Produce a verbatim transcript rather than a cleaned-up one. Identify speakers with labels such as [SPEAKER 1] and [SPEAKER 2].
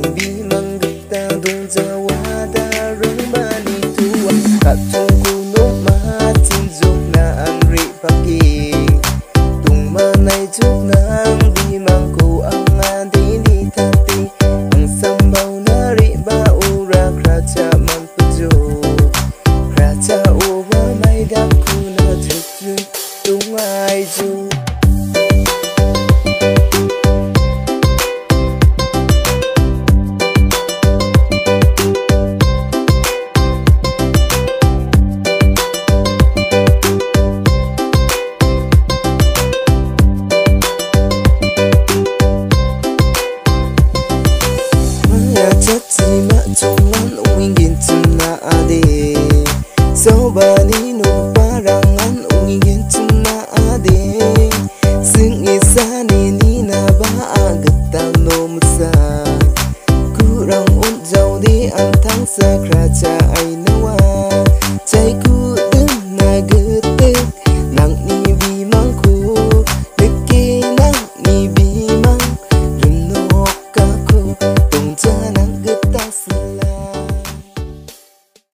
[SPEAKER 1] bimang gita dong jawa darong bani tua katong kuno matin juk na ang ripaki tung manay juk na ang bimang ko ang adini tati ang sambaw na riba ura kracha man pujo kracha uwa may daku na juk juk tung ay juk Chatima chongan ungingin tuna ade so bani no parangan ungingin tuna ade sing isani ni na ba agata no musa kurang un jau di antang sa kracha ai nawa